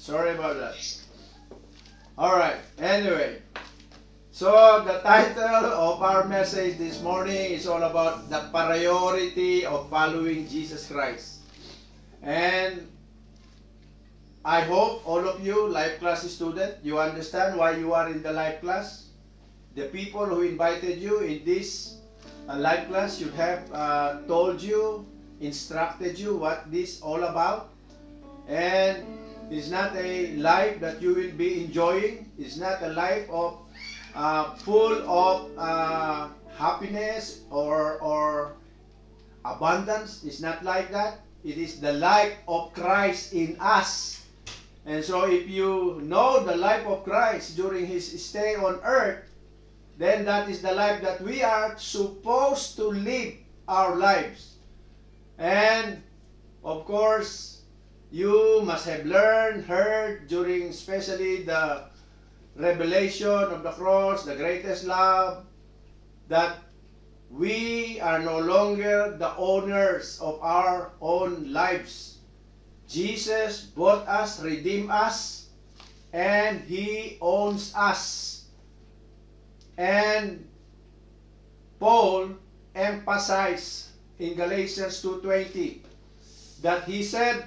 Sorry about that. Alright, anyway. So, the title of our message this morning is all about the priority of following Jesus Christ. And I hope all of you, life class student, you understand why you are in the life class. The people who invited you in this life class should have told you, instructed you what this all about. And it's not a life that you will be enjoying. It's not a life of full of happiness or abundance. It's not like that. It is the life of Christ in us. And so if you know the life of Christ during His stay on earth, then that is the life that we are supposed to live our lives. And of course, you must have learned, heard during especially the revelation of the cross, the greatest love, that we are no longer the owners of our own lives. Jesus bought us, redeemed us, and He owns us. And Paul emphasized in Galatians 2:20 that he said,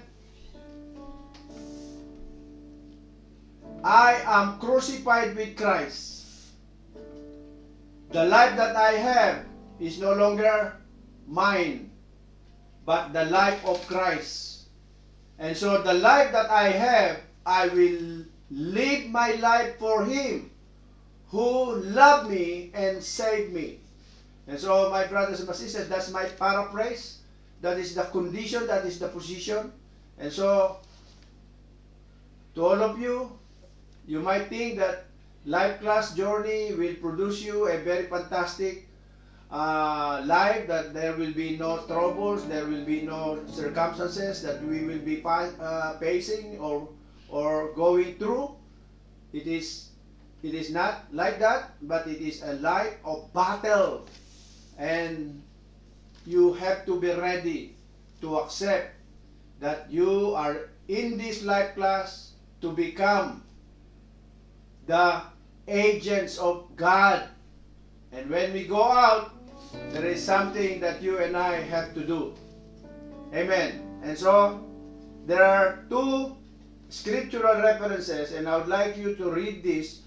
I am crucified with Christ. The life that I have is no longer mine, but the life of Christ. And so the life that I have, I will live my life for Him who loved me and saved me. And so, my brothers and my sisters, that's my paraphrase. That is the condition, that is the position. And so, to all of you, you might think that life class journey will produce you a very fantastic life, that there will be no troubles, there will be no circumstances that we will be facing or going through. It is not like that, but it is a life of battle. And you have to be ready to accept that you are in this life class to become the agents of God. And when we go out, there is something that you and I have to do. Amen. And so, there are two scriptural references, and I would like you to read this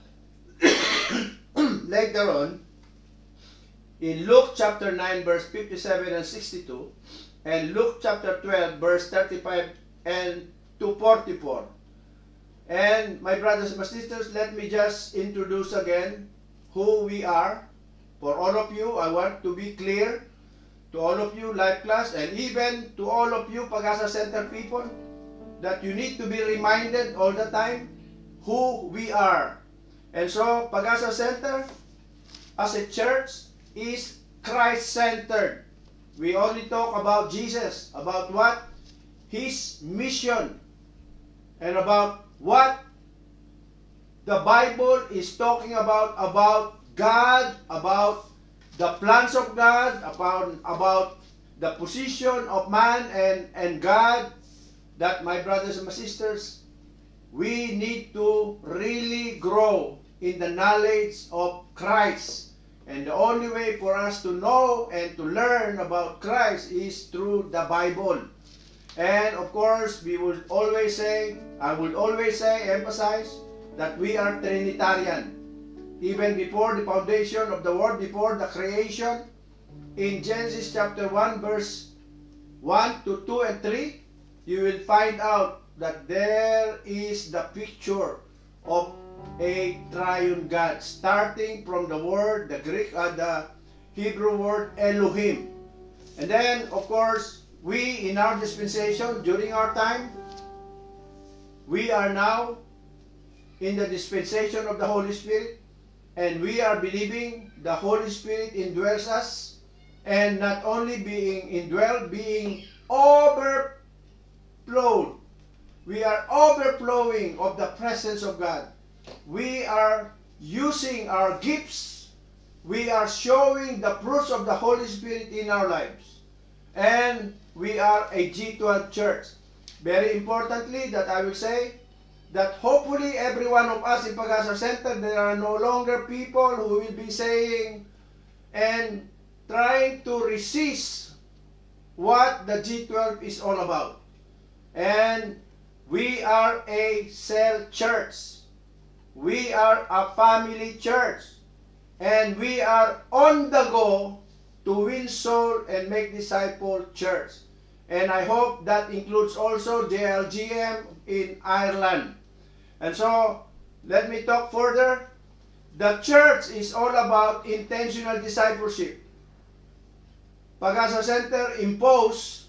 later on in Luke chapter 9 verse 57 and 62, and Luke chapter 12 verse 35 and to 44. And my brothers and my sisters, let me just introduce again who we are. For all of you, I want to be clear to all of you life class, and even to all of you Pag-asa Center people, that you need to be reminded all the time who we are. And so, Pag-asa Center as a church is Christ-centered. We only talk about Jesus, about what? His mission, and about what the Bible is talking about God, about the plans of God, about the position of man and God, that my brothers and my sisters, we need to really grow in the knowledge of Christ. And the only way for us to know and to learn about Christ is through the Bible. And of course, we would always say, I would always say, emphasize, that we are Trinitarian. Even before the foundation of the world, before the creation, in Genesis chapter 1 verse 1 to 2 and 3, you will find out that there is the picture of a triune God, starting from the word, the Hebrew word Elohim. And then, of course, we in our dispensation, during our time, we are now in the dispensation of the Holy Spirit, and we are believing the Holy Spirit indwells us, and not only being indwelled, being overflowed. We are overflowing of the presence of God. We are using our gifts. We are showing the fruits of the Holy Spirit in our lives. And we are a G12 church. Very importantly, that I will say, that hopefully every one of us in Pag-asa Center, there are no longer people who will be saying and trying to resist what the G12 is all about. And we are a cell church. We are a family church. And we are on the go to win soul and make disciple church. And I hope that includes also JLGM in Ireland. And so, let me talk further. The church is all about intentional discipleship. Pag-asa Center impose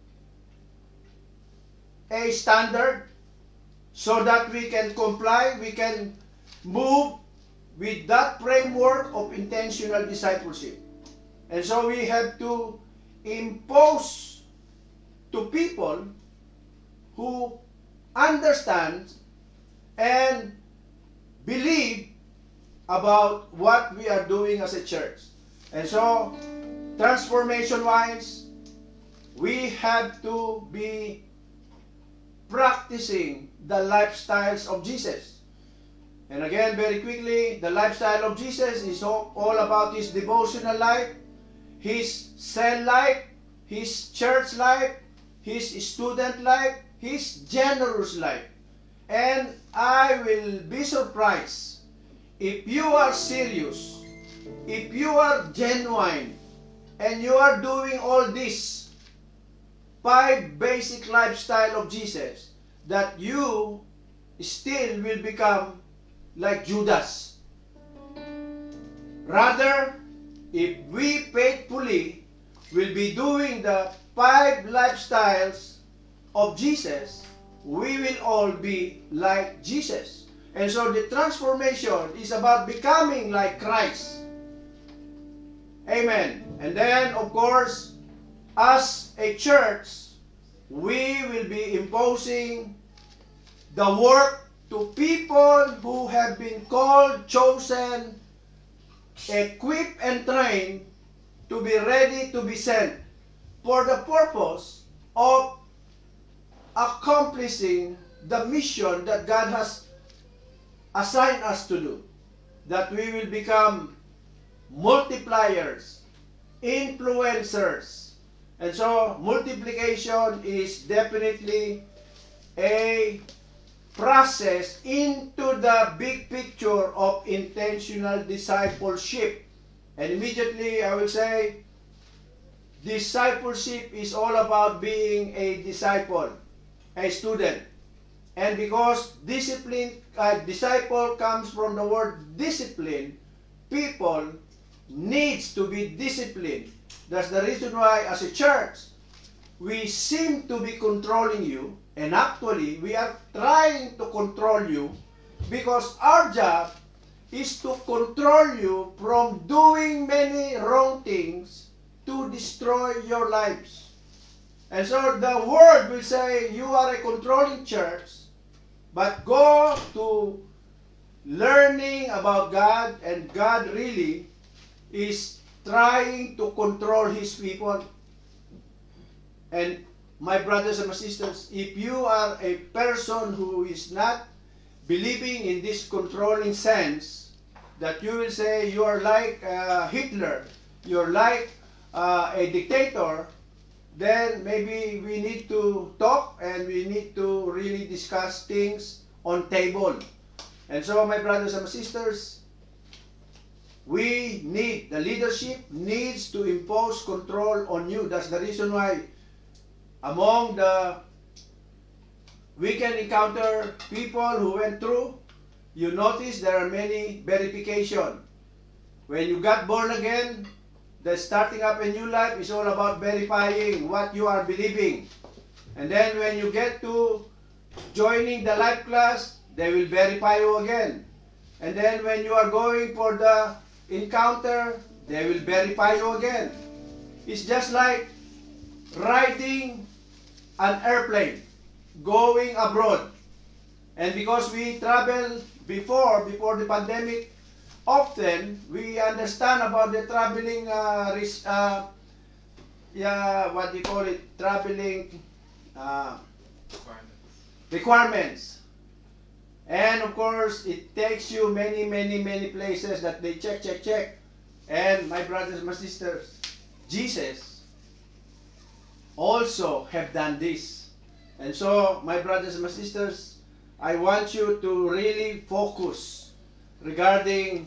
a standard so that we can comply, we can move with that framework of intentional discipleship. And so we have to impose to people who understand and believe about what we are doing as a church. And so, transformation-wise, we have to be practicing the lifestyles of Jesus. And again, very quickly, the lifestyle of Jesus is all about his devotional life, his cell life, his church life, his student life, his generous life. And I will be surprised if you are serious, if you are genuine, and you are doing all this 5 basic lifestyle of Jesus, that you still will become like Judas. Rather, if we faithfully will be doing the 5 lifestyles of Jesus, we will all be like Jesus. And so the transformation is about becoming like Christ. Amen. And then, of course, as a church, we will be imposing the work to people who have been called, chosen, equipped, and trained to be ready to be sent for the purpose of accomplishing the mission that God has assigned us to do. That we will become multipliers, influencers. And so multiplication is definitely a process into the big picture of intentional discipleship. And immediately I will say, discipleship is all about being a disciple, a student. And because disciple comes from the word discipline, people needs to be disciplined. That's the reason why as a church, we seem to be controlling you, and actually we are trying to control you because our job is to control you from doing many wrong things to destroy your lives. And so the word will say you are a controlling church, but go to learning about God, and God really is trying to control his people. And my brothers and my sisters, if you are a person who is not believing in this controlling sense, that you will say you are like Hitler, you're like a dictator, then maybe we need to talk and we need to really discuss things on table. And so, my brothers and my sisters, we need, the leadership needs to impose control on you. That's the reason why among the, we can encounter people who went through, you notice there are many verification. When you got born again, the starting up a new life is all about verifying what you are believing. And then when you get to joining the life class, they will verify you again. And then when you are going for the encounter, they will verify you again. It's just like riding an airplane, going abroad. And because we travel before the pandemic, often we understand about the traveling what do you call it, traveling requirements. And of course, it takes you many, many, many places that they check, check, check. And my brothers, my sisters, Jesus also have done this. And so, my brothers and my sisters, I want you to really focus regarding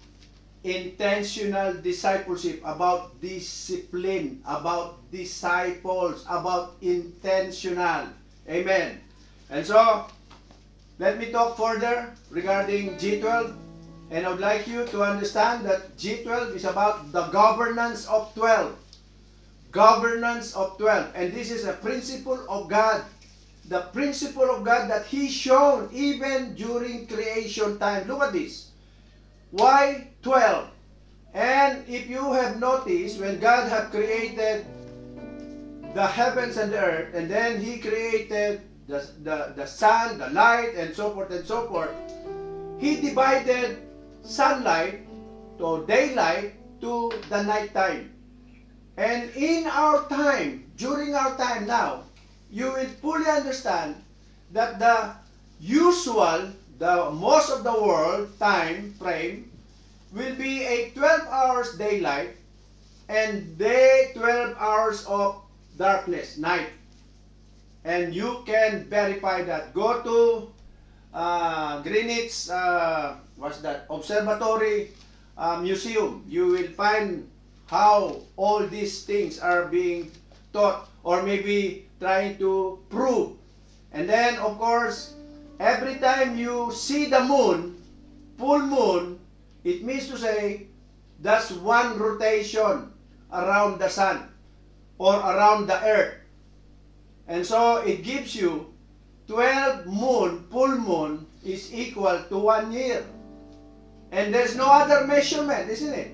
intentional discipleship, about discipline, about disciples, about intentional. Amen. And so, let me talk further regarding G12. And I would like you to understand that G12 is about the governance of 12. Governance of 12. And this is a principle of God. The principle of God that He shown even during creation time. Look at this. Why 12? And if you have noticed, when God had created the heavens and the earth, and then He created the sun, the light, and so forth, He divided sunlight to daylight to the night time. And in our time, during our time now, you will fully understand that the usual, the most of the world time frame will be a 12 hours daylight and 12 hours of darkness, night. And you can verify that. Go to Greenwich, what's that? Observatory Museum. You will find how all these things are being taught or maybe trying to prove. And then, of course, every time you see the moon, full moon, it means to say that's one rotation around the sun or around the earth. And so it gives you 12 moon, full moon is equal to 1 year. And there's no other measurement, isn't it?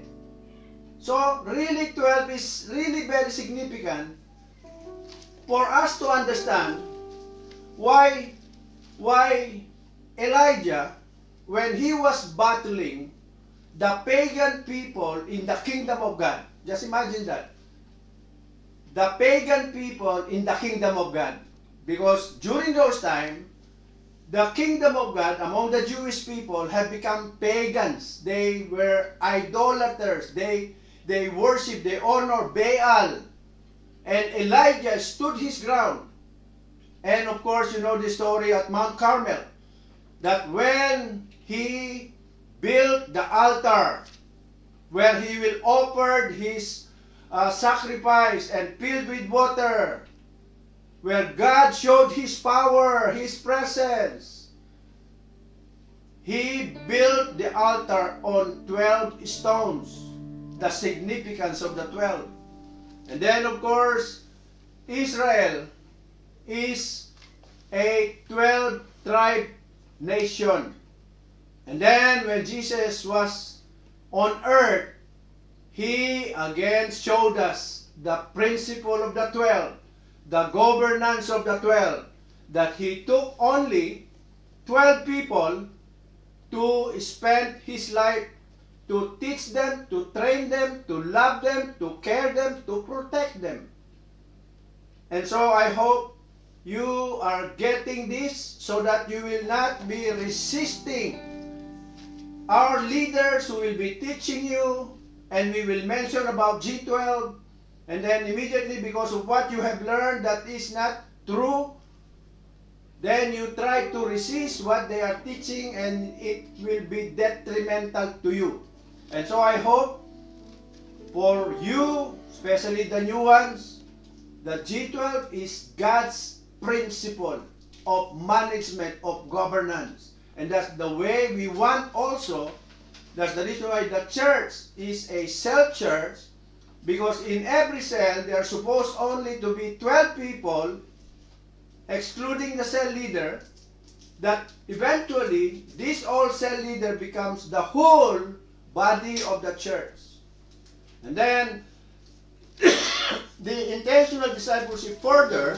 So really 12 is really very significant for us to understand why Elijah, when he was battling the pagan people in the kingdom of God, just imagine that. The pagan people in the kingdom of God. Because during those times, the kingdom of God among the Jewish people have become pagans. They were idolaters. They worship, they honor Baal. And Elijah stood his ground. And of course, you know the story at Mount Carmel. That when he built the altar, where he will offer his sacrifice and filled with water, where God showed His power, His presence. He built the altar on 12 stones, the significance of the 12. And then, of course, Israel is a 12-tribe nation. And then, when Jesus was on earth, He again showed us the principle of the 12. The governance of the 12, that He took only 12 people to spend His life to teach them, to train them, to love them, to care them, to protect them. And so I hope you are getting this so that you will not be resisting our leaders who will be teaching you, and we will mention about G12. And then immediately, because of what you have learned that is not true, then you try to resist what they are teaching, and it will be detrimental to you. And so I hope for you, especially the new ones, that G12 is God's principle of management, of governance. And that's the way we want also. That's the reason why the church is a cell church. Because in every cell, there are supposed only to be 12 people, excluding the cell leader, that eventually, this all cell leader becomes the whole body of the church. And then, the intentional discipleship further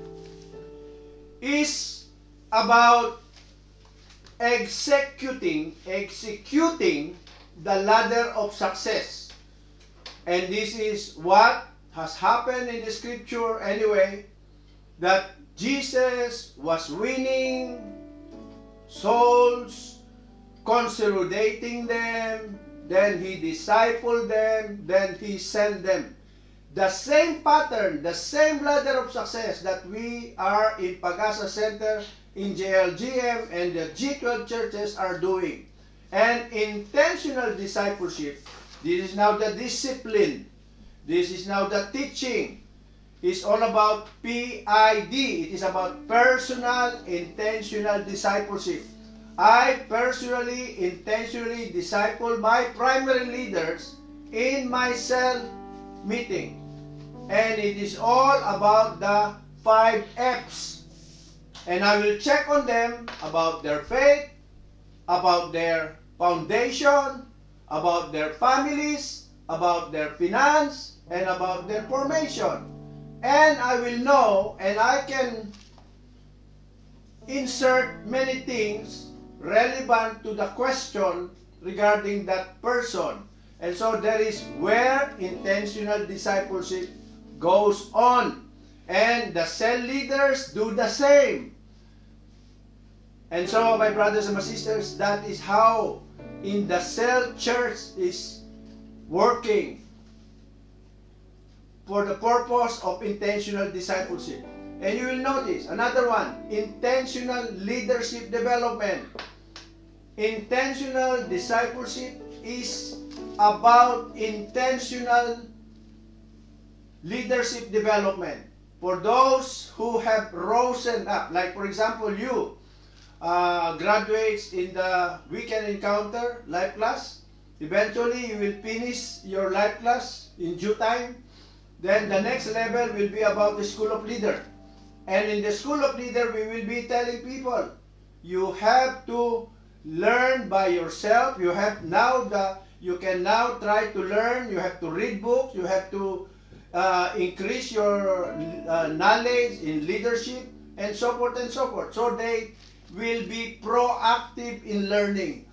is about executing the ladder of success. And this is what has happened in the scripture anyway, that Jesus was winning souls, consolidating them, then He discipled them, then He sent them. The same pattern, the same ladder of success that we are in Pag-asa Center, in JLGM, and the G12 churches are doing. And intentional discipleship, this is now the discipline, this is now the teaching. It's all about PID. It is about personal, intentional discipleship. I personally, intentionally disciple my primary leaders in my cell meeting. And it is all about the 5 F's. And I will check on them about their faith, about their foundation, about their families, about their finance, and about their formation. And I will know, and I can insert many things relevant to the question regarding that person. And so there is where intentional discipleship goes on. And the cell leaders do the same. And so, my brothers and my sisters, that is how in the cell church is working for the purpose of intentional discipleship. And you will notice another one, intentional leadership development. Intentional discipleship is about intentional leadership development. For those who have risen up, like for example you, graduates in the weekend encounter life class, eventually you will finish your life class in due time. Then the next level will be about the school of leader. And in the school of leader, we will be telling people, you have to learn by yourself. You can now try to learn. You have to read books. You have to increase your knowledge in leadership, and so forth and so forth. So they will be proactive in learning.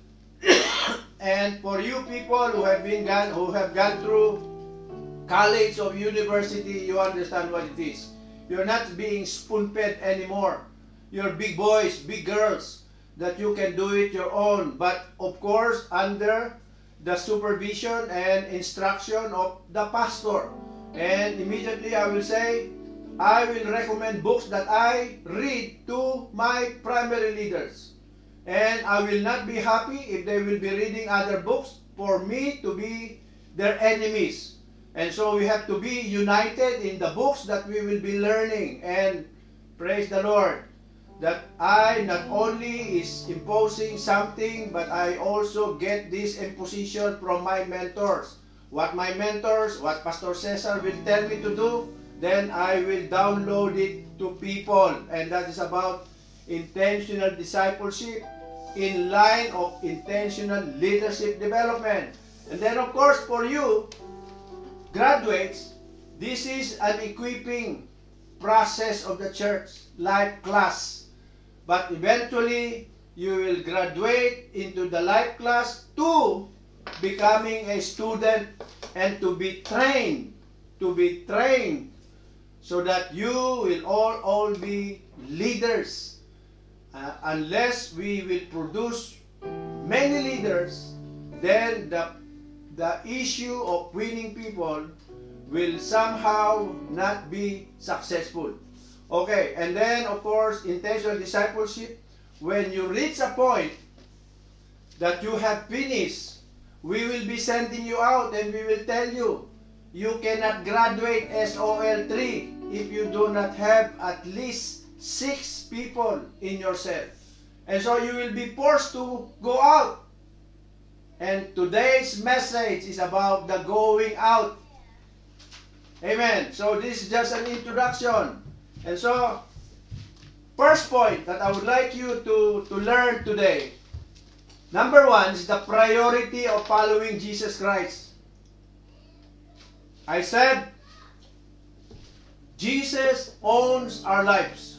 And for you people who have gone through college or university, you understand what it is. You're not being spoon-fed anymore. You're big boys, big girls, that you can do it your own. But of course, under the supervision and instruction of the pastor. And immediately I will say, I will recommend books that I read to my primary leaders. And I will not be happy if they will be reading other books for me to be their enemies. And so we have to be united in the books that we will be learning. And praise the Lord, that I not only is imposing something, but I also get this imposition from my mentors. What my mentors, what Pastor Cesar will tell me to do, then I will download it to people. And that is about intentional discipleship in line of intentional leadership development. And then of course for you, graduates, this is an equipping process of the church life class. But eventually, you will graduate into the life class to becoming a student and to be trained so that you will all be leaders. Unless we will produce many leaders, then the issue of winning people will somehow not be successful. Okay, and then of course, intentional discipleship, when you reach a point that you have finished, we will be sending you out and we will tell you, you cannot graduate SOL 3 if you do not have at least 6 people in your cell. And so you will be forced to go out. And today's message is about the going out. Amen. So this is just an introduction. And so, first point that I would like you to learn today. Number 1 is the priority of following Jesus Christ. I said, Jesus owns our lives.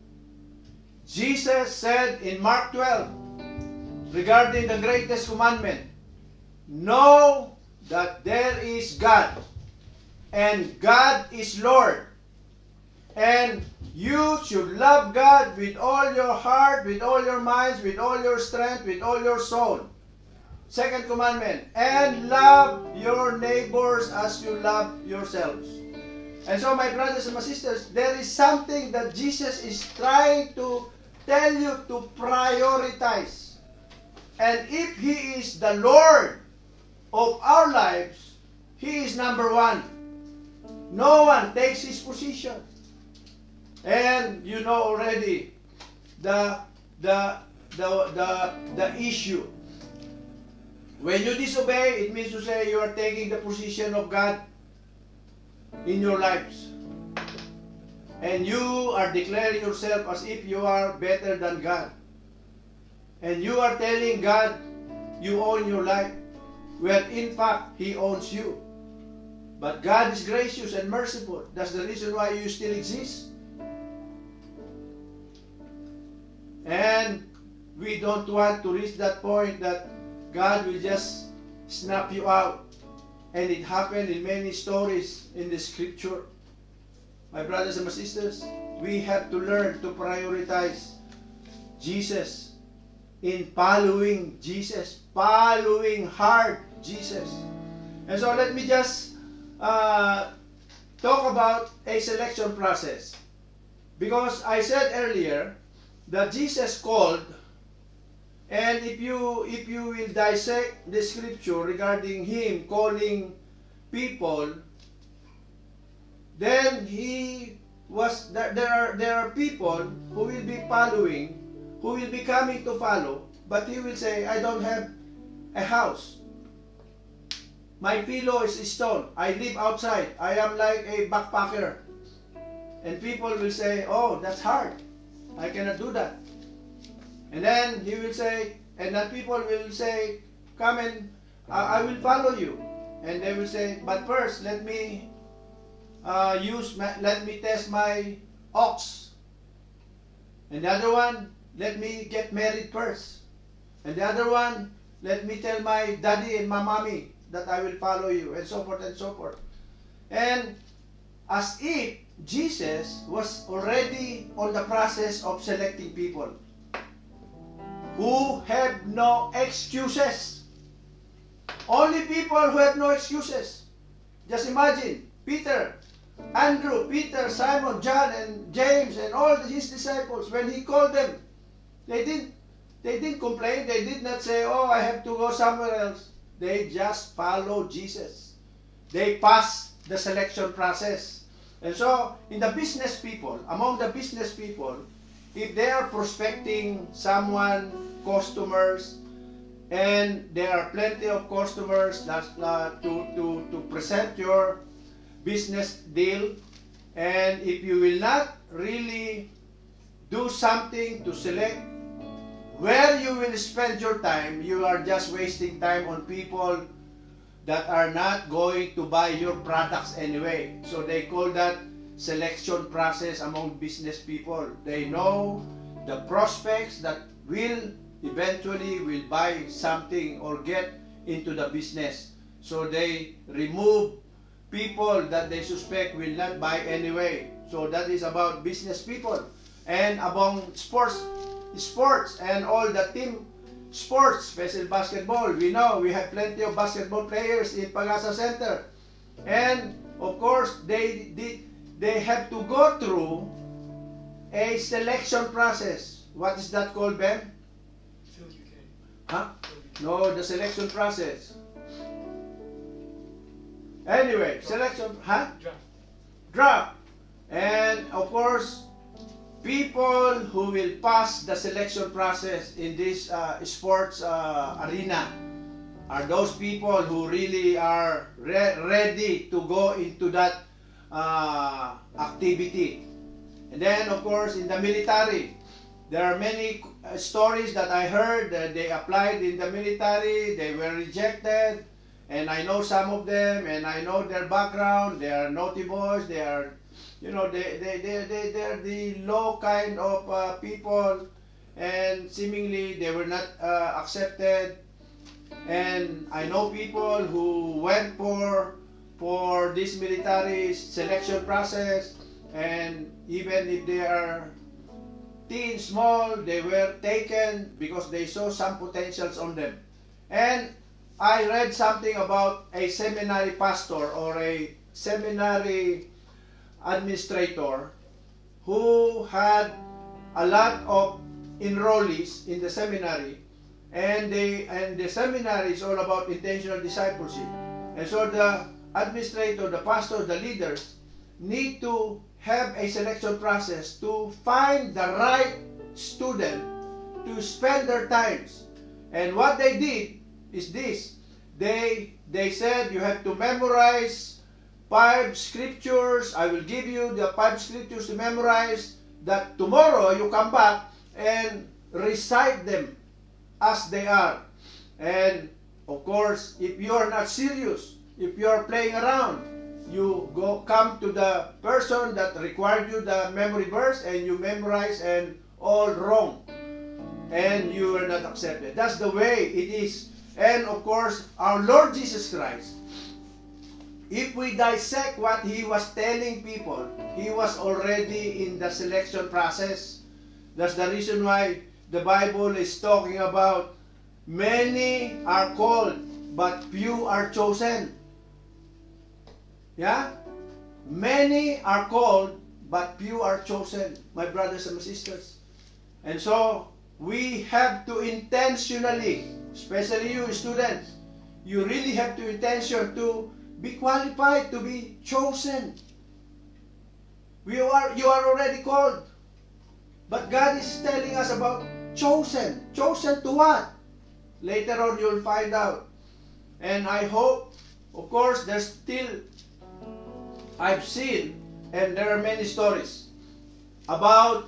Jesus said in Mark 12, regarding the greatest commandment, know that there is God, and God is Lord, and You should love God with all your heart, with all your minds, with all your strength, with all your soul. Second commandment, and love your neighbors as you love yourselves. And so, my brothers and my sisters, there is something that Jesus is trying to tell you to prioritize. And if He is the Lord of our lives, He is number one. No one takes His position. And you know already the issue. When you disobey, it means to say you are taking the position of God in your lives. And you are declaring yourself as if you are better than God. And you are telling God you own your life, where in fact He owns you. But God is gracious and merciful. That's the reason why you still exist. And we don't want to reach that point that God will just snap you out. And it happened in many stories in the scripture. My brothers and my sisters, we have to learn to prioritize Jesus in following Jesus, following hard Jesus. And so let me just talk about a selection process. Because I said earlier that Jesus called, and if you will dissect the scripture regarding Him calling people, then He was there are people who will be following, who will be coming to follow, but He will say, I don't have a house. My pillow is stone. I live outside. I am like a backpacker. And people will say, oh, that's hard. I cannot do that. And then He will say, and then people will say, come and I will follow you. And they will say, but first let me let me test my ox. And the other one, let me get married first. And the other one, let me tell my daddy and my mommy that I will follow you, and so forth and so forth. And as if Jesus was already on the process of selecting people who have no excuses. Only people who have no excuses. Just imagine, Peter, Andrew, Peter, Simon, John, and James, and all His disciples, when He called them, they didn't complain. They did not say, oh, I have to go somewhere else. They just followed Jesus. They passed the selection process. And so, in the business people, among the business people, if they are prospecting someone, customers, and there are plenty of customers that, to present your business deal, and if you will not really do something to select where you will spend your time, you are just wasting time on people that are not going to buy your products anyway. So they call that selection process among business people. They know the prospects that will eventually will buy something or get into the business. So they remove people that they suspect will not buy anyway. So that is about business people. And among sports and all the team sports, especially basketball, we know we have plenty of basketball players in Pag-asa Center. And of course, they have to go through a selection process. What is that called, Ben? Huh? No, the selection process. Anyway, selection, huh? Draft. And of course, people who will pass the selection process in this sports arena are those people who really are ready to go into that activity. And then, of course, in the military, there are many stories that I heard that they applied in the military, they were rejected, and I know some of them, and I know their background. They are naughty boys, they are, you know, they're the low kind of people, and seemingly they were not accepted. And I know people who went for this military selection process, and even if they are teen, small, they were taken because they saw some potentials on them. And I read something about a seminary pastor or a seminary administrator who had a lot of enrollees in the seminary, and the seminary is all about intentional discipleship. And so the administrator, the pastor, the leaders need to have a selection process to find the right student to spend their times. And what they did is this. They said you have to memorize 5 scriptures. I will give you the 5 scriptures to memorize, that tomorrow you come back and recite them as they are. And of course, if you are not serious, if you are playing around, you come to the person that required you the memory verse and you memorize and all wrong, and you are not accepted. That's the way it is. And of course, our Lord Jesus Christ, if we dissect what He was telling people, He was already in the selection process. That's the reason why the Bible is talking about many are called, but few are chosen. Yeah? Many are called, but few are chosen, my brothers and my sisters. And so, we have to intentionally, especially you students, you really have to intention to be qualified, to be chosen. You are already called. But God is telling us about chosen. Chosen to what? Later on, you'll find out. And I hope, of course, there's still, I've seen, and there are many stories about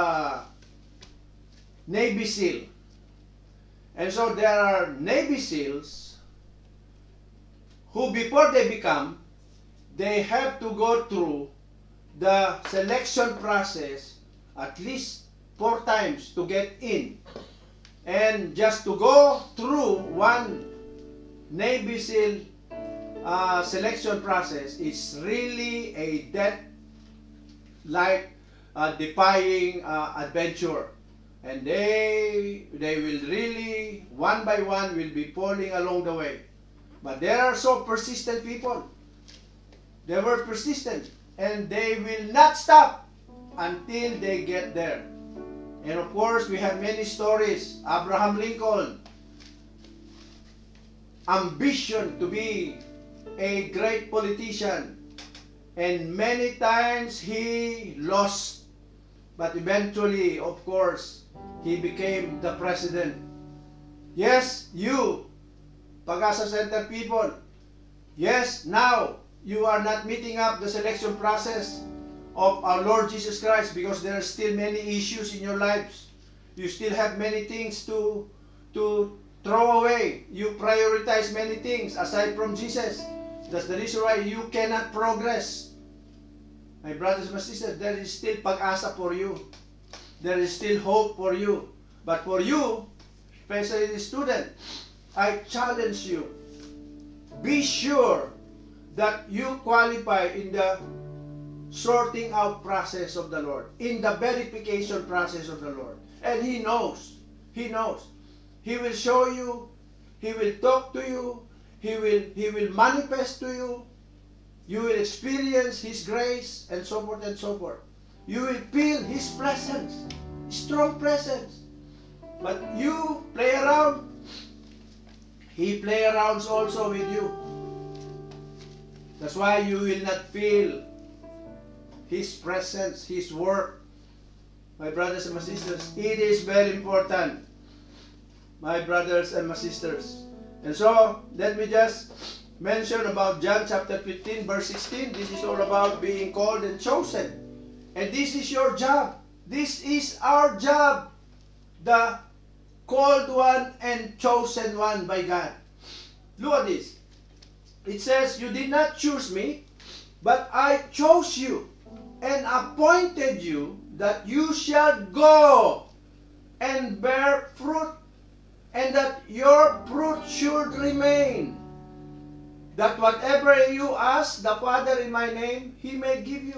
Navy SEAL. And so there are Navy SEALs who, before they become, they have to go through the selection process at least 4 times to get in. And just to go through one Navy SEAL selection process is really a death-like defying adventure. And they will really, one by one, will be falling along the way. But there are so persistent people. They were persistent, and they will not stop until they get there. And of course, we have many stories. Abraham Lincoln, ambition to be a great politician, and many times he lost, but eventually, of course, he became the president. Yes, you, Pag-asa Center people, yes, now you are not meeting up the selection process of our Lord Jesus Christ because there are still many issues in your lives. You still have many things to throw away. You prioritize many things aside from Jesus. That's the reason why you cannot progress. My brothers and my sisters, there is still pag-asa for you. There is still hope for you. But for you, especially the student, I challenge you, be sure that you qualify in the sorting out process of the Lord, in the verification process of the Lord. And He knows. He knows. He will show you. He will talk to you. He will manifest to you. You will experience His grace and so forth and so forth. You will feel His presence, strong presence. But you play around. He play around also with you. That's why you will not feel His presence, His work. My brothers and my sisters, it is very important. My brothers and my sisters. And so, let me just mention about John chapter 15 verse 16. This is all about being called and chosen. And this is your job. This is our job. The called one and chosen one by God. Look at this. It says, you did not choose me, but I chose you and appointed you that you shall go and bear fruit, and that your fruit should remain, that whatever you ask the Father in my name, He may give you.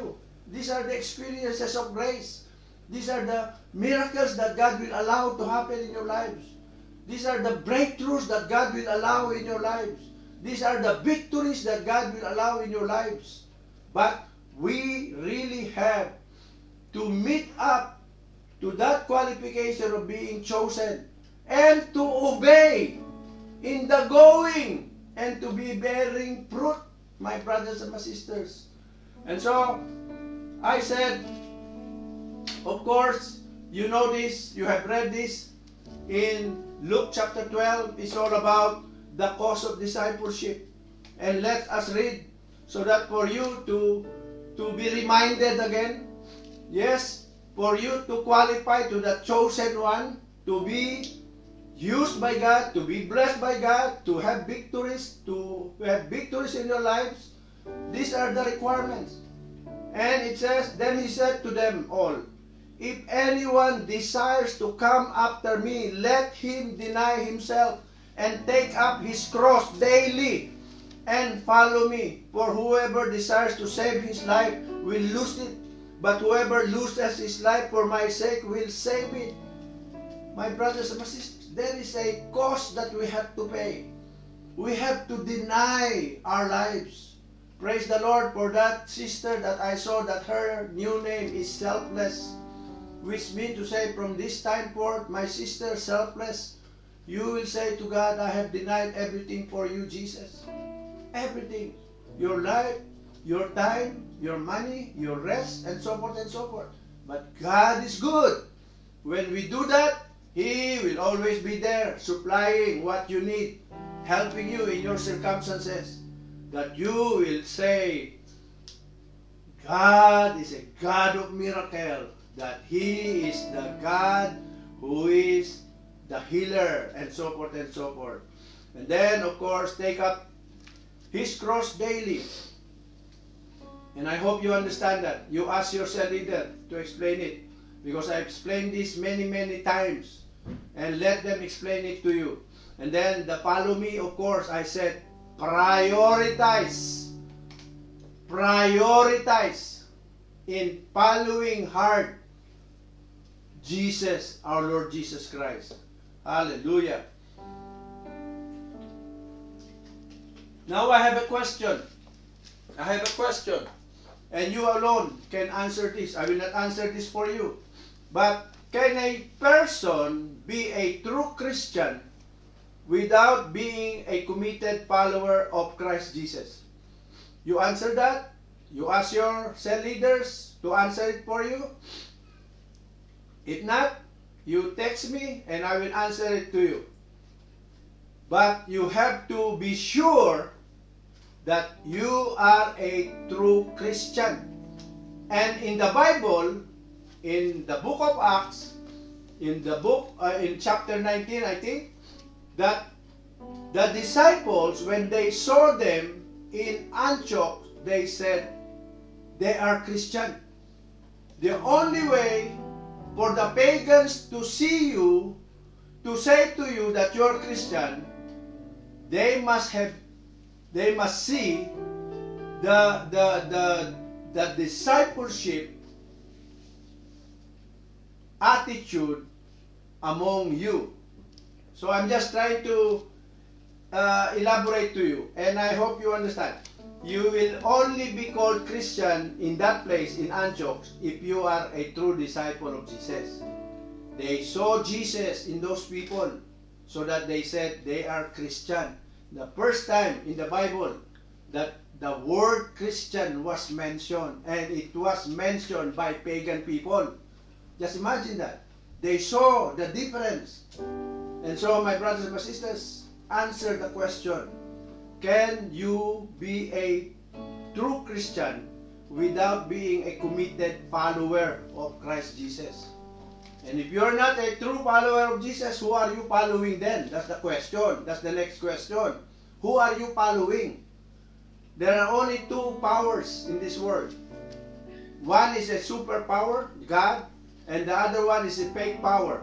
These are the experiences of grace. These are the miracles that God will allow to happen in your lives. These are the breakthroughs that God will allow in your lives. These are the victories that God will allow in your lives. But we really have to meet up to that qualification of being chosen and to obey in the going and to be bearing fruit, my brothers and my sisters. And so, I said, of course, you know this, you have read this in Luke chapter 12. It's all about the cause of discipleship. And let us read so that for you to be reminded again. Yes, for you to qualify to the chosen one, to be used by God, to be blessed by God, to have victories in your lives. These are the requirements. And it says, then he said to them all, if anyone desires to come after me, let him deny himself and take up his cross daily and follow me. For whoever desires to save his life will lose it, but whoever loses his life for my sake will save it. My brothers and my sisters, there is a cost that we have to pay. We have to deny our lives. Praise the Lord for that sister that I saw that her new name is Selfless, which means to say from this time forth, my sister Selfless, you will say to God, I have denied everything for you, Jesus. Everything. Your life, your time, your money, your rest, and so forth and so forth. But God is good. When we do that, He will always be there, supplying what you need, helping you in your circumstances. That you will say, God is a God of miracle, that He is the God who is the healer, and so forth and so forth. And then, of course, take up His cross daily. And I hope you understand that. You ask your cell leader to explain it, because I explained this many, many times, and let them explain it to you. And then the follow me, of course, I said, prioritize in following hard Jesus, our Lord Jesus Christ. Hallelujah. Now I have a question. And you alone can answer this. I will not answer this for you. But can a person be a true Christian without being a committed follower of Christ Jesus? You answer that. You ask your cell leaders to answer it for you. If not, you text me and I will answer it to you. But you have to be sure that you are a true Christian. And in the Bible, in the book of Acts, in chapter 19, I think, that the disciples, when they saw them in Antioch, they said, they are Christian. The only way for the pagans to see you, to say to you that you are Christian, they must see the discipleship attitude among you. So I'm just trying to elaborate to you, and I hope you understand. You will only be called Christian in that place, in Antioch, if you are a true disciple of Jesus. They saw Jesus in those people, so that they said they are Christian. The first time in the Bible that the word Christian was mentioned, and it was mentioned by pagan people. Just imagine that. They saw the difference. And so, my brothers and my sisters, answer the question. Can you be a true Christian without being a committed follower of Christ Jesus? And if you're not a true follower of Jesus, who are you following then? That's the question. That's the next question. Who are you following? There are only two powers in this world. One is a superpower, God, and the other one is a fake power.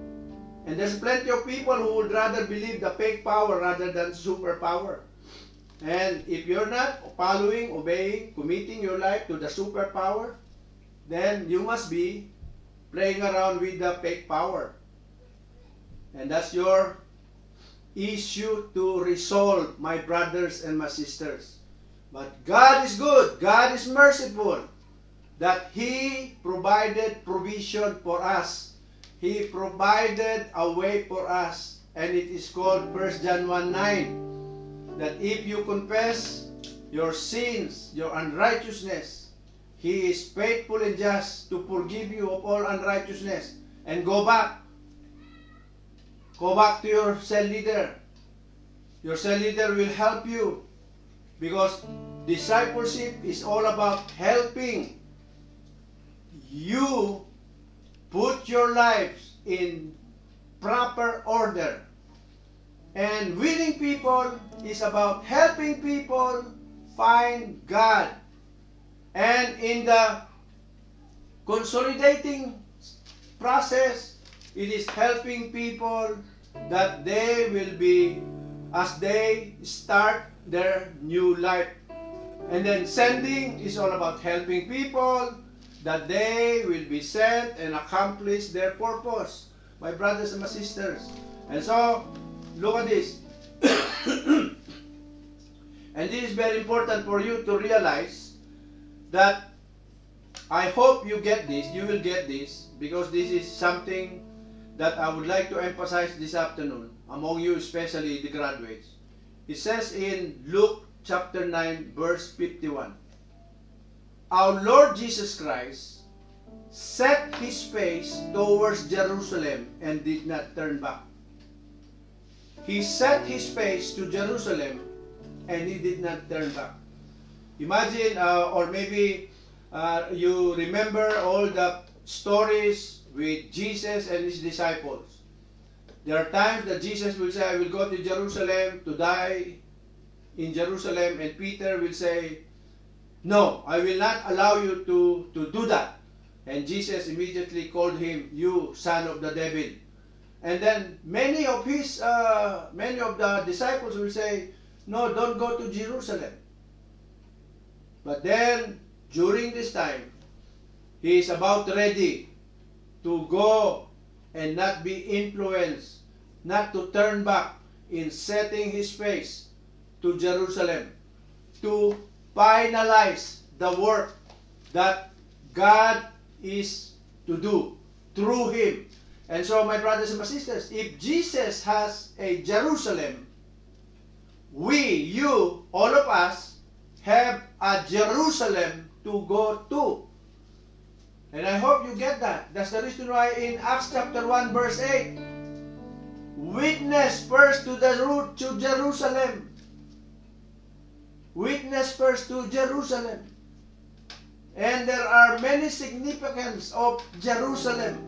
And there's plenty of people who would rather believe the fake power rather than superpower. And if you're not following, obeying, committing your life to the superpower, then you must be playing around with the fake power. And that's your issue to resolve, my brothers and my sisters. But God is good. God is merciful. That He provided provision for us. He provided a way for us. And it is called 1 John 1:9. That if you confess your sins, your unrighteousness, He is faithful and just to forgive you of all unrighteousness. And go back. Go back to your cell leader. Your cell leader will help you. Because discipleship is all about helping you put your lives in proper order. And winning people is about helping people find God. And in the consolidating process, it is helping people that they will be, as they start their new life. And then sending is all about helping people that they will be sent and accomplish their purpose. My brothers and my sisters. And so, look at this. And this is very important for you to realize that I hope you get this, you will get this, because this is something that I would like to emphasize this afternoon among you, especially the graduates. It says in Luke chapter 9 verse 51, our Lord Jesus Christ set His face towards Jerusalem and did not turn back. He set His face to Jerusalem and He did not turn back. Imagine, or maybe you remember all the stories with Jesus and His disciples. There are times that Jesus will say, I will go to Jerusalem to die in Jerusalem, and Peter will say, no, I will not allow you to do that. And Jesus immediately called him, you son of the devil. And then many of the disciples will say, no, don't go to Jerusalem. But then, during this time, he is about ready to go and not be influenced, not to turn back in setting his face to Jerusalem, to finalize the work that God is to do through him. And so, my brothers and my sisters, if Jesus has a Jerusalem, we, you, all of us, have a Jerusalem to go to. And I hope you get that. That's the reason why in Acts chapter 1 verse 8, witness first to the route to Jerusalem. Witness first to Jerusalem. And there are many significance of Jerusalem.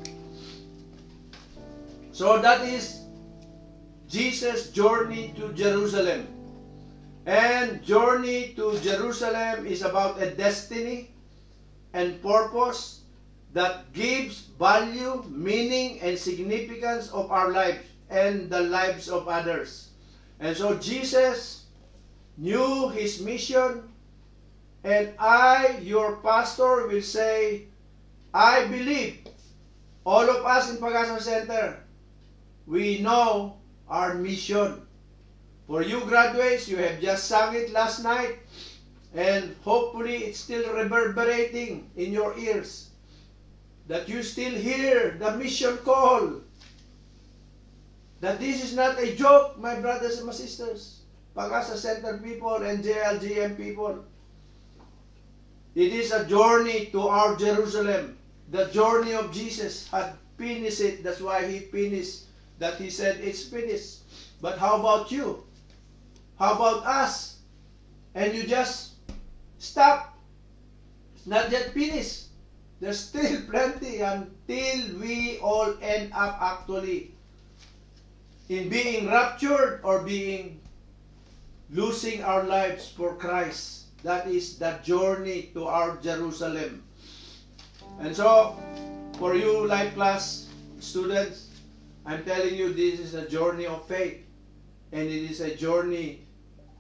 So that is Jesus' journey to Jerusalem. And journey to Jerusalem is about a destiny and purpose that gives value, meaning, and significance of our lives and the lives of others. And so Jesus knew his mission, and I, your pastor, will say, I believe all of us in Pag-asa Center, we know our mission. For you graduates, you have just sung it last night, and hopefully it's still reverberating in your ears, that you still hear the mission call, that this is not a joke, my brothers and my sisters, Pag-asa Center people and JLGM people. It is a journey to our Jerusalem. The journey of Jesus had finished it. That's why he finished, that he said it's finished. But how about you? How about us? And you just stop. It's not yet finished. There's still plenty until we all end up actually in being raptured or being losing our lives for Christ. That is the journey to our Jerusalem. And so, for you life class students, I'm telling you, this is a journey of faith. And it is a journey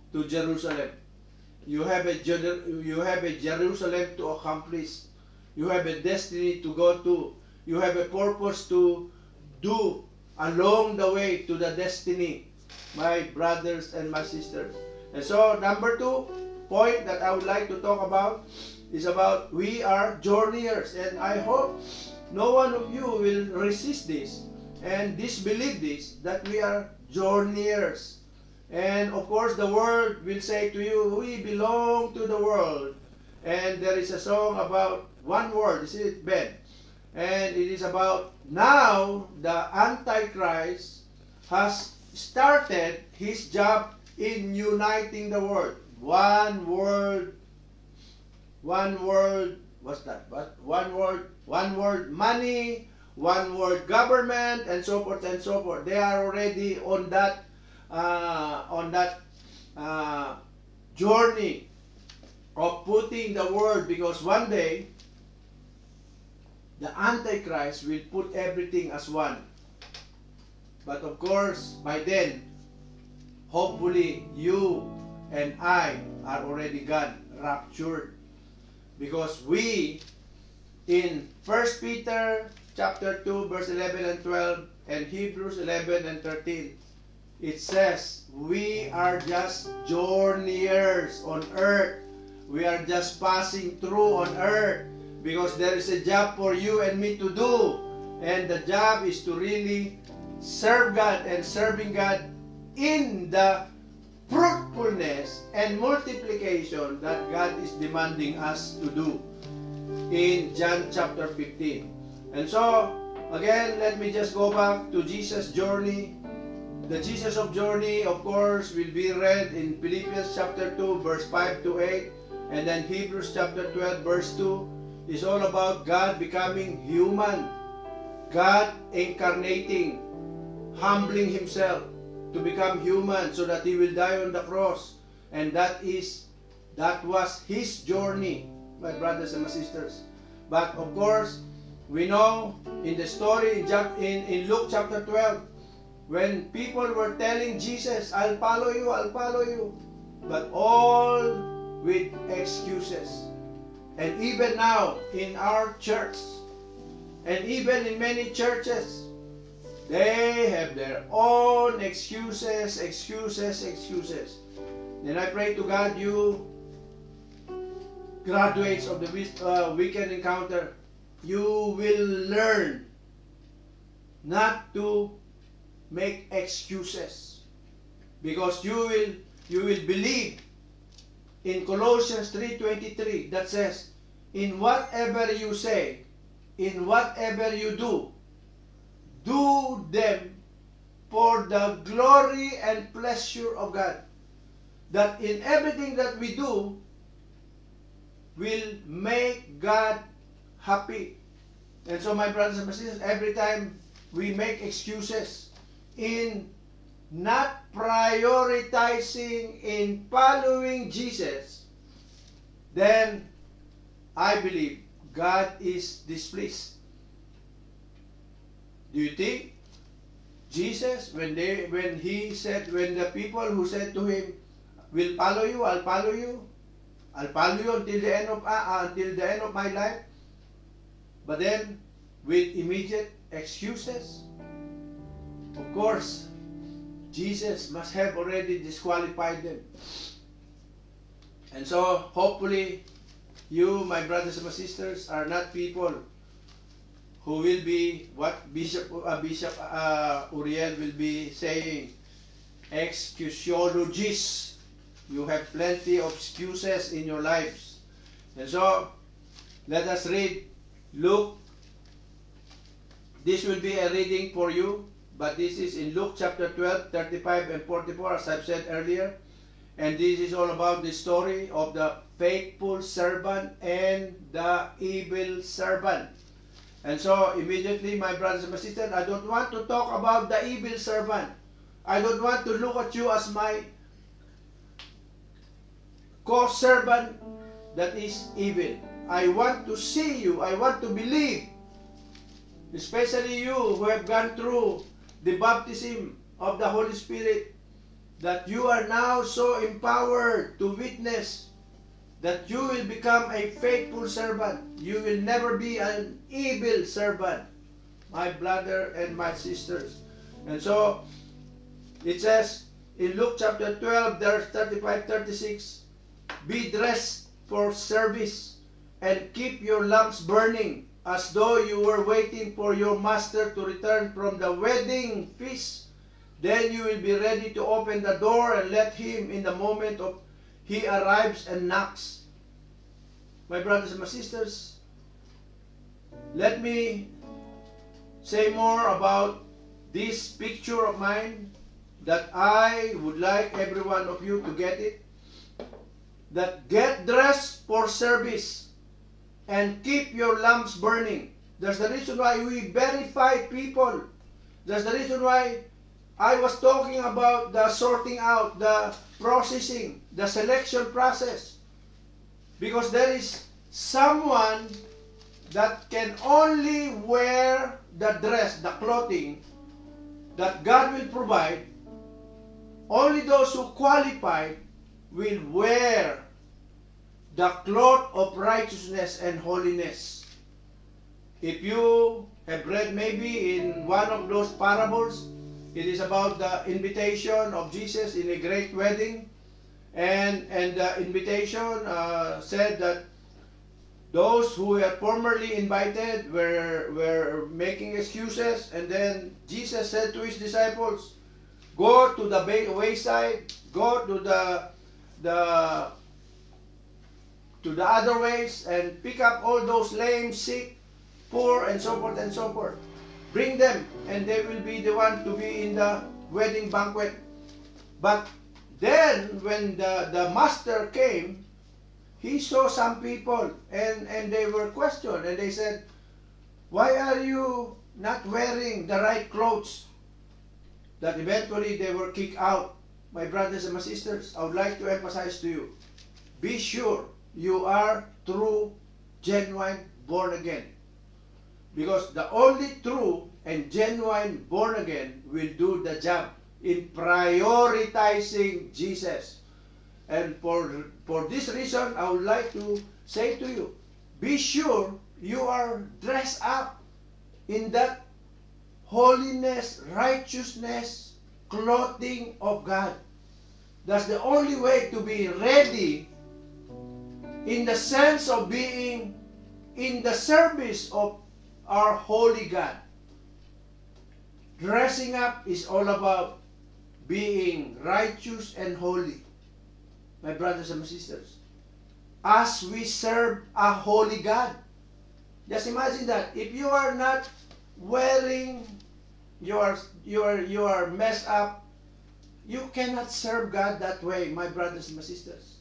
to Jerusalem. You have a Jerusalem to accomplish. You have a destiny to go to. You have a purpose to do along the way to the destiny, my brothers and my sisters. And so, number 2 point that I would like to talk about is about we are journeyers. And I hope no one of you will resist this and disbelieve this, that we are journeyers. And of course, the world will say to you, we belong to the world. And there is a song about one word, is it, Ben? And it is about now the Antichrist has started his job in uniting the world. One word, what's that? But one word money, one word government, and so forth and so forth. They are already on that journey of putting the word, because one day the Antichrist will put everything as one. But of course, by then, hopefully you and I are already gone, raptured. Because we, in 1 Peter chapter 2, verse 11 and 12, and Hebrews 11 and 13, it says, we are just journeyers on earth. We are just passing through on earth, because there is a job for you and me to do. And the job is to really serve God, and serving God in the fruitfulness and multiplication that God is demanding us to do in John chapter 15. And so, again, let me just go back to Jesus' journey. The Jesus of journey, of course, will be read in Philippians chapter 2, verse 5 to 8. And then Hebrews chapter 12, verse 2 is all about God becoming human. God incarnating, humbling himself to become human so that he will die on the cross. And that was his journey, my brothers and my sisters. But of course, we know in the story in Luke chapter 12, when people were telling Jesus, I'll follow you, I'll follow you. But all with excuses. And even now in our church, and even in many churches, they have their own excuses. And I pray to God, you graduates of the weekend encounter, you will learn not to make excuses, because you will believe in Colossians 3:23 that says, in whatever you say, in whatever you do, do them for the glory and pleasure of God. That in everything that we do will make God happy. And so, my brothers and my sisters, every time we make excuses in not prioritizing in following Jesus, then I believe God is displeased. Do you think Jesus, when the people who said to him, will follow you, I'll follow you, I'll follow you until the end of my life, but then with immediate excuses? Of course, Jesus must have already disqualified them. And so, hopefully, you, my brothers and my sisters, are not people who will be what Bishop Uriel will be saying, excusologists. You have plenty of excuses in your lives. And so, let us read Luke. This will be a reading for you, but this is in Luke chapter 12, 35 and 44, as I've said earlier. And this is all about the story of the faithful servant and the evil servant. And so, immediately, my brothers and my sisters, I don't want to talk about the evil servant. I don't want to look at you as my co-servant that is evil. I want to see you. I want to believe, especially you who have gone through the baptism of the Holy Spirit, that you are now so empowered to witness that you will become a faithful servant. You will never be an evil servant, my brother and my sisters. And so, it says in Luke chapter 12, verse 35-36, be dressed for service and keep your lamps burning as though you were waiting for your master to return from the wedding feast. Then you will be ready to open the door and let him in the moment of he arrives and knocks. My brothers and my sisters, let me say more about this picture of mine that I would like every one of you to get it. That get dressed for service and keep your lamps burning. That's the reason why we verify people. That's the reason why I was talking about the sorting out, the processing, the selection process. Because there is someone that can only wear the dress, the clothing that God will provide. Only those who qualify will wear the cloth of righteousness and holiness. If you have read maybe in one of those parables, it is about the invitation of Jesus in a great wedding. And the invitation said that those who were formerly invited were making excuses. And then Jesus said to his disciples, go to the wayside, go to the other ways and pick up all those lame, sick, poor, and so forth and so forth. Bring them, and they will be the one to be in the wedding banquet. But then, when the master came, he saw some people, and they were questioned, and they said, why are you not wearing the right clothes? That eventually they were kicked out. My brothers and my sisters, I would like to emphasize to you, be sure you are true, genuine, born again. Because the only true and genuine born again will do the job in prioritizing Jesus. And for this reason, I would like to say to you, be sure you are dressed up in that holiness, righteousness, clothing of God. That's the only way to be ready in the sense of being in the service of our holy God. Dressing up is all about being righteous and holy. My brothers and my sisters, as we serve a holy God, just imagine that if you are not wearing, you are messed up, you cannot serve God that way, my brothers and my sisters.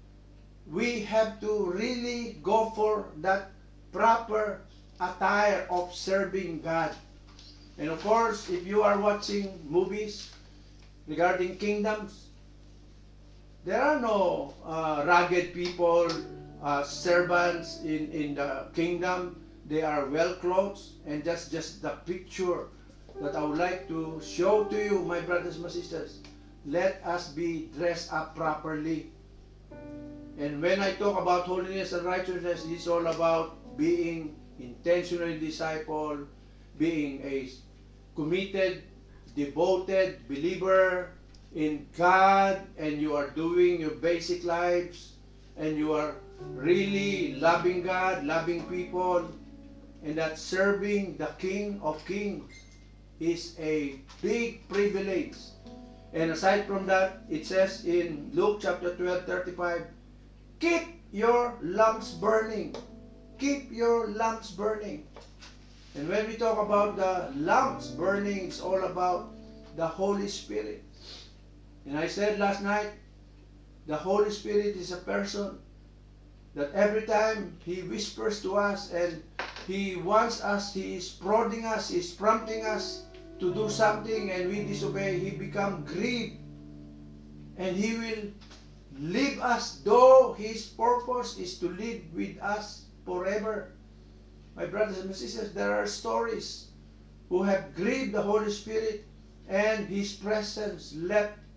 We have to really go for that proper attire of serving God. And of course, if you are watching movies regarding kingdoms, there are no ragged people, servants in the kingdom. They are well clothed, and that's just the picture that I would like to show to you, my brothers and my sisters. Let us be dressed up properly. And when I talk about holiness and righteousness, it's all about being intentionally disciple, being a committed, devoted believer in God, and you are doing your basic lives, and you are really loving God, loving people, and that serving the King of Kings is a big privilege. And aside from that, it says in Luke chapter 12:35, keep your lamps burning. Keep your lamps burning. And when we talk about the lamps burning, it's all about the Holy Spirit. And I said last night, the Holy Spirit is a person that every time He whispers to us and He wants us, He is prodding us, He is prompting us to do something, and we disobey, He becomes grieved. And He will leave us, though His purpose is to live with us forever. My brothers and my sisters, there are stories who have grieved the Holy Spirit, and His presence left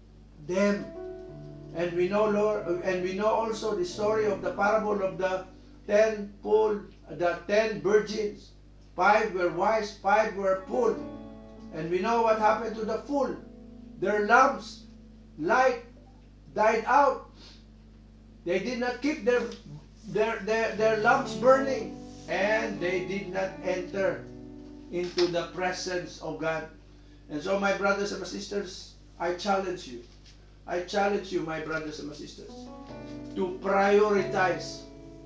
them. And we know, Lord, and we know also the story of the parable of the 10 virgins. 5 were wise, 5 were fool. And we know what happened to the fool. Their lamps light died out. They did not keep their lamps burning, and they did not enter into the presence of God. And so, my brothers and my sisters, I challenge you. I challenge you, my brothers and my sisters, to prioritize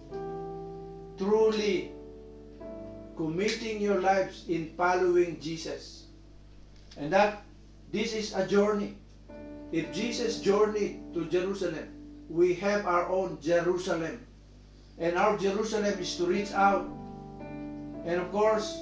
truly committing your lives in following Jesus. And that this is a journey. If Jesus journeyed to Jerusalem, we have our own Jerusalem. And our Jerusalem is to reach out. And of course,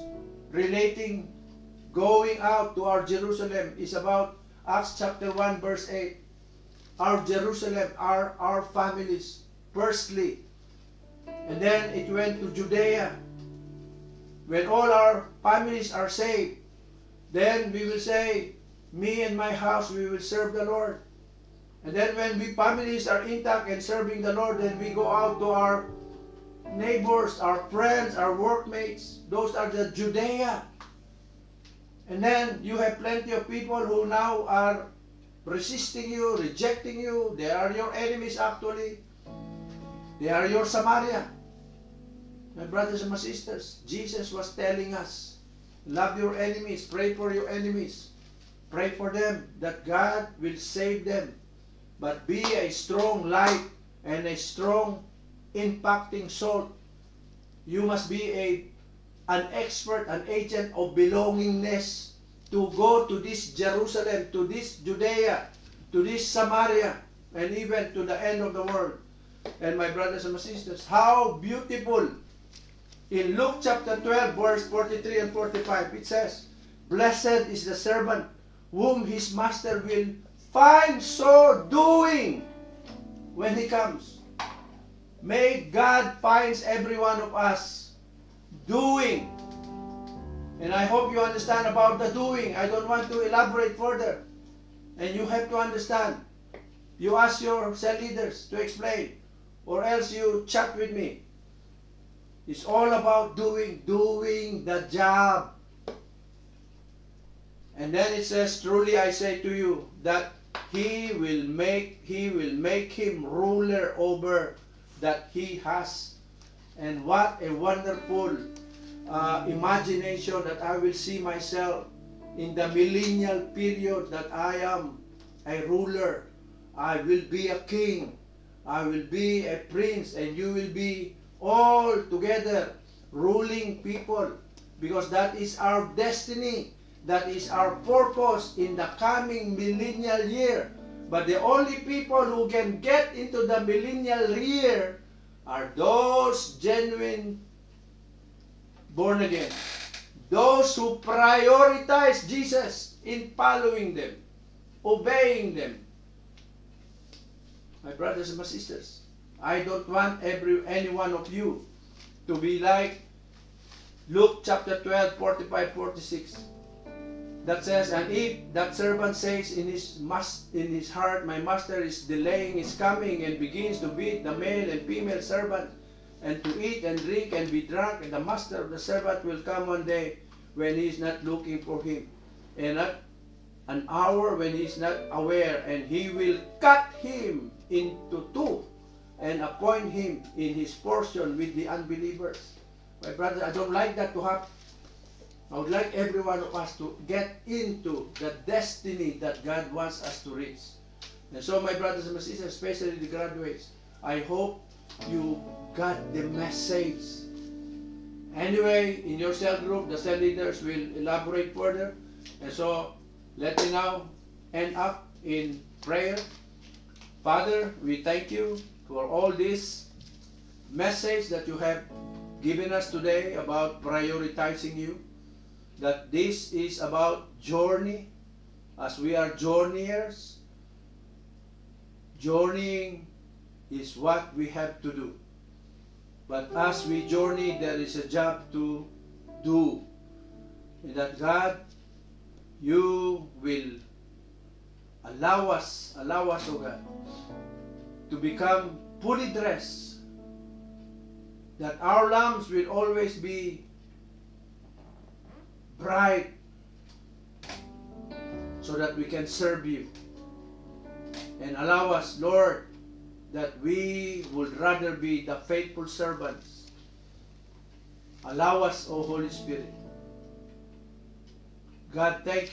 going out to our Jerusalem is about Acts chapter 1 verse 8. Our Jerusalem are our families, firstly. And then it went to Judea. When all our families are saved, then we will say, me and my house, we will serve the Lord. And then when families are intact and serving the Lord, then we go out to our neighbors, our friends, our workmates. Those are the Judea. And then you have plenty of people who now are resisting you, rejecting you. They are your enemies actually. They are your Samaria. My brothers and my sisters, Jesus was telling us, love your enemies, pray for your enemies. Pray for them that God will save them. But be a strong light and a strong impacting salt. You must be an expert, an agent of belongingness to go to this Jerusalem, to this Judea, to this Samaria, and even to the end of the world. And my brothers and my sisters, how beautiful. In Luke chapter 12, verse 43 and 45, it says, blessed is the servant whom his master will find so doing when he comes. May God find every one of us doing. And I hope you understand about the doing. I don't want to elaborate further. And you have to understand. You ask your cell leaders to explain, or else you chat with me. It's all about doing the job. And then it says, truly I say to you, that he will make him ruler over that he has. And what a wonderful imagination that I will see myself in the millennial period, that I am a ruler. I will be a king. I will be a prince, and you will be all together ruling people, because that is our destiny. That is our purpose in the coming millennial year. But the only people who can get into the millennial year are those genuine born again. Those who prioritize Jesus in following them, obeying them. My brothers and my sisters, I don't want any one of you to be like Luke chapter 12, 45, 46. That says, and if that servant says in his heart, my master is delaying his coming, and begins to beat the male and female servant, and to eat and drink and be drunk, and the master of the servant will come one day when he is not looking for him, and at an hour when he is not aware, and he will cut him into two, and appoint him in his portion with the unbelievers. My brother, I don't like that to happen. I would like every one of us to get into the destiny that God wants us to reach. And so, my brothers and my sisters, especially the graduates, I hope you got the message. Anyway, in your cell group, the cell leaders will elaborate further. And so, let me now end up in prayer. Father, we thank you for all this message that you have given us today about prioritizing you. That this is about journey, as we are journeyers. Journeying is what we have to do. But as we journey, there is a job to do. And that God, you will Allow us, O God, to become fully dressed, that our lamps will always be bright, so that we can serve you. And allow us, Lord, that we would rather be the faithful servants. Allow us, O Holy Spirit. God, thank you.